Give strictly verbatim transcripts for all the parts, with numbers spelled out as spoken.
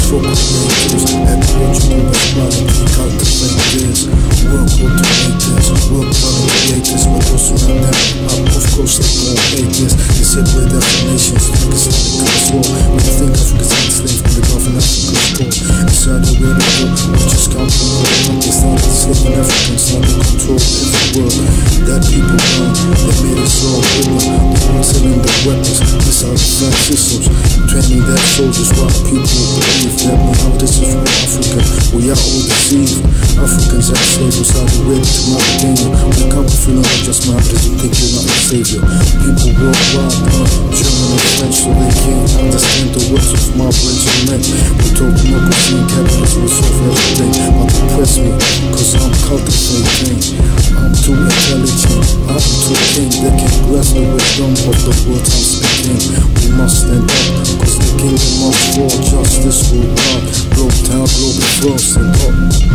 fuck with natives. Ecological equality, cultivate this. Work hard to make this, work hard to create this. But those who not them, of course they gon' hate this. They said we're definitions, think it's not a control. When you think Africa's enslaved, when the government Africa's poor. Inside the way they go, we just count on all. They started enslaving Africans, now they control every world. That people done, they made us all bigger. They were selling the weapons, this are the fact systems. Training their soldiers while people believe that now this is from Africa. We are all deceived. Africans are slaves, are the way to my opinion. We come from not just my doesn't think you're not a savior. People worldwide learn German and French so they can't understand the words of my regiment. We talk democracy and capitalism will solve everything. But depress me, cause I'm cultivating. I'm too intelligent, I'm too king. They can't grasp the wisdom of the words I'm speaking. We must stand up, cause the kingdom must fall. Justice will rise, globe town, globe frost and up.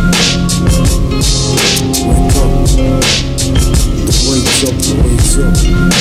Wake up, the wake's up, the wake's up.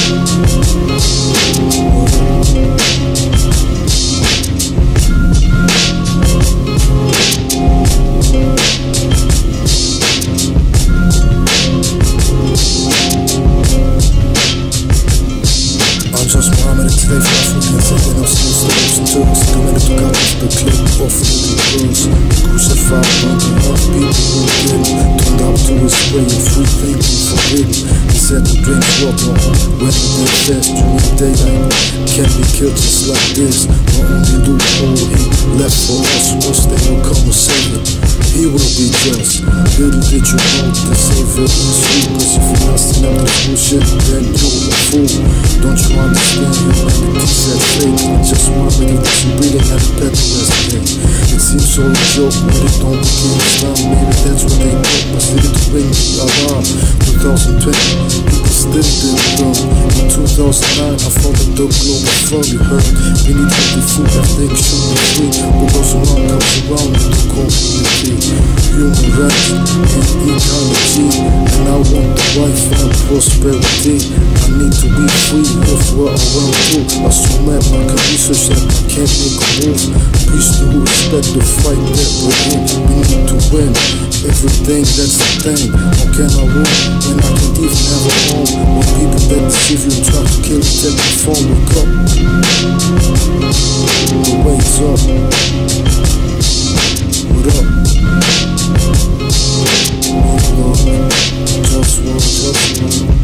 I'm just Muhammad, it's slave for Africans, and then I'm still slaves and Turks. Coming to cut off the clip off little girls. Crucified, bunking up people who didn't. Turned up to his way of free thinking forbidden. He said to drink water when they fast during daylight. Can't be killed just like this. The only loophole he left for us was they will come a savior. He will be just. Little did you know the savior is you. Cause if you're not standing up this bullshit, then you're a fool. Don't you understand humanity said fake? I just wonder if this breathing had a better resident. It seems so a joke when it don't begin Islam. Maybe that's what they thought, but still it ring alarm. twenty twenty, people still didn't learn. In two thousand nine, I followed the global fund, you heard. We need healthy food, everything should be free. But those who around comes around with the community. Human rights and ecology. And I want the life and prosperity. I need to be free if we're around too. I so mad I can research that I can't make a move. Peace to respect the fight that we're in. We need to win everything, that's the thing. How can I win when I can't even have a home? When people that deceive you try to kill you, take the phone, wake up. The wake's up. What up? Just one, just one.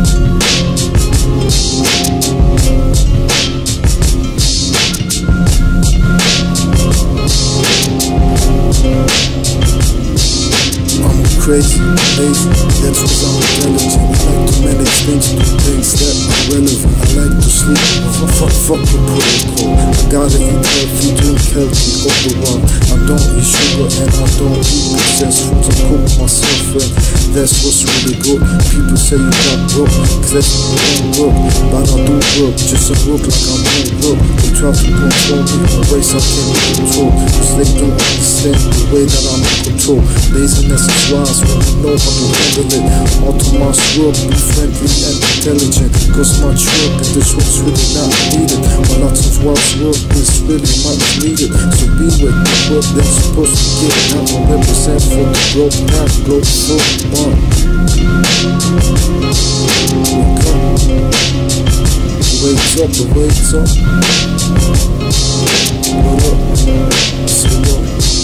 Crazy, lazy, that's what I'm intelligent. I like to manage things, do things that are relevant. I like to sleep, fuck, fuck, fuck the protocol. I gotta eat healthy, drink healthy, all the while. I don't eat sugar and I don't eat processed foods. I cook myself and that's what's really good. People say you got broke, cause that's what I don't work. But I do work, just I work like I don't work. They try to control me in ways I can't control. Cause they don't understand the way that I'm in control. Laziness is wise when we know how to handle it. Autonomous work, be friendly and intelligent. Cause much work and this work's really not needed. But lots of wise work is really much needed. So be with the work that's supposed to get. Now I represent for the globe, not globe for one. Wake up. The wake's up, the wake's up. What up? Say what?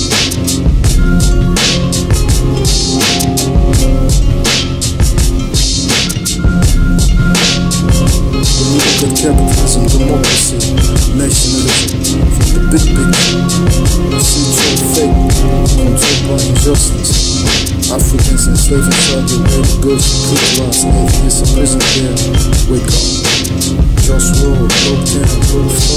Capitalism, democracy, nationalism, from the big picture. I see true fake, controlled by injustice. Africans enslaved inside the baby girls to criminalize atheists in prison there. Wake up, just roll, low down, low